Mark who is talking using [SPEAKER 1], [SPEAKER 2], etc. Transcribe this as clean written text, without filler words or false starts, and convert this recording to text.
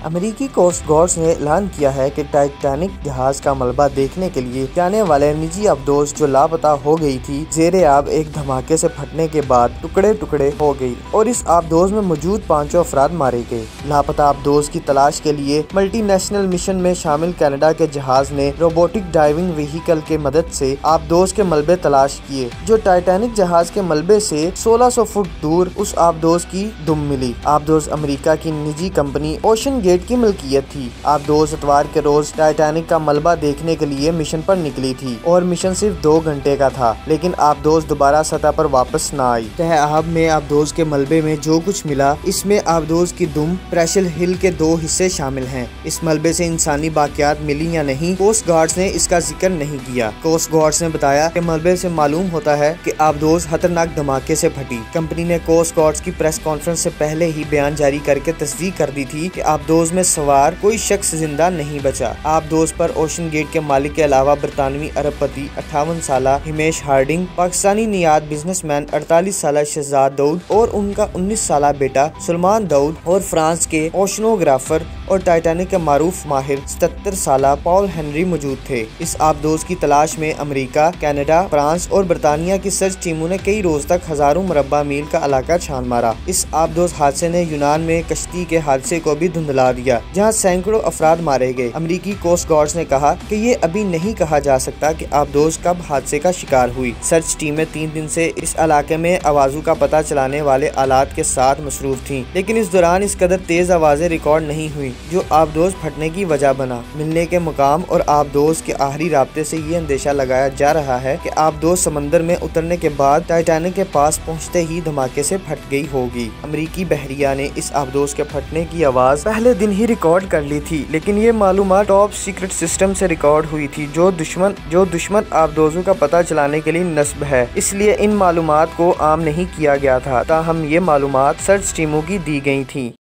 [SPEAKER 1] अमेरिकी coast guards ने ऐलान किया है कि टाइटैनिक जहाज का मलबा देखने के लिए जाने वाले निजी आबदोज जो लापता हो गई थी, जेरे आब एक धमाके से फटने के बाद टुकड़े टुकड़े हो गई और इस आबदोज में मौजूद 5 अफराद मारे गए। लापता आबदोज की तलाश के लिए मल्टीनेशनल मिशन में शामिल कनाडा के जहाज ने रोबोटिक डाइविंग व्हीकल के मदद से आबदोज के मलबे तलाश किए, जो टाइटैनिक जहाज के मलबे से 1600 फुट दूर उस आबदोज की दुम मिली। आबदोज अमेरिका की निजी कंपनी ओशन गेट की मिल्कियत थी। आबदोज इतवार के रोज टाइटैनिक का मलबा देखने के लिए मिशन पर निकली थी और मिशन सिर्फ 2 घंटे का था, लेकिन आबदोज दोबारा सतह पर वापस न आई। तह आब में आबदोज के मलबे में जो कुछ मिला, इसमें आबदोज की दुम प्रेशल हिल के 2 हिस्से शामिल हैं। इस मलबे से इंसानी बाकियात मिली या नहीं, कोस्ट गार्ड्स ने इसका जिक्र नहीं किया। कोस्ट गार्ड्स ने बताया कि मलबे से मालूम होता है कि आबदोज खतरनाक धमाके से फटी। कंपनी ने कोस्ट गार्ड्स की प्रेस कॉन्फ्रेंस से पहले ही बयान जारी करके तस्दीक कर दी थी कि आबदोज में सवार कोई शख्स जिंदा नहीं बचा। आबदोज पर ओशन गेट के मालिक के अलावा बरतानवी अरबपति 58 साल हिमेश हार्डिंग, पाकिस्तानी नियाद बिजनेसमैन 48 साल शहजाद दाऊद और उनका 19 साल बेटा सलमान दाऊद और फ्रांस के ओशनोग्राफर और टाइटैनिक के मारूफ माहिर 77 साल पॉल हेनरी मौजूद थे। इस आबदोज की तलाश में अमेरिका, कनाडा, फ्रांस और बरतानिया की सर्च टीमों ने कई रोज तक हजारों मुरब्बा मील का इलाका छान मारा। इस आबदोज हादसे ने यूनान में कश्ती के हादसे को भी धुंधला दिया, जहां सैकड़ों अफराद मारे गए। अमेरिकी कोस्ट गार्ड्स ने कहा कि ये अभी नहीं कहा जा सकता कि आबदोज कब हादसे का शिकार हुई। सर्च टीमें 3 दिन से इस इलाके में आवाजों का पता चलाने वाले आलात के साथ मसरूफ थीं, लेकिन इस दौरान इस कदर तेज आवाजें रिकॉर्ड नहीं हुई जो आबदोज फटने की वजह बना। मिलने के मुकाम और आबदोज के आखिरी राब्ते से ये अंदेशा लगाया जा रहा है कि आबदोज समंदर में उतरने के बाद टाइटैनिक के पास पहुंचते ही धमाके से फट गई होगी। अमेरिकी बहरिया ने इस आबदोज के फटने की आवाज पहले दिन ही रिकॉर्ड कर ली थी, लेकिन ये मालूमात टॉप सीक्रेट सिस्टम से रिकॉर्ड हुई थी जो दुश्मन आबदोजों का पता चलाने के लिए नस्ब है, इसलिए इन मालूमात को आम नहीं किया गया था। ताहम ये मालूमात सर्च टीमों की दी गई थी।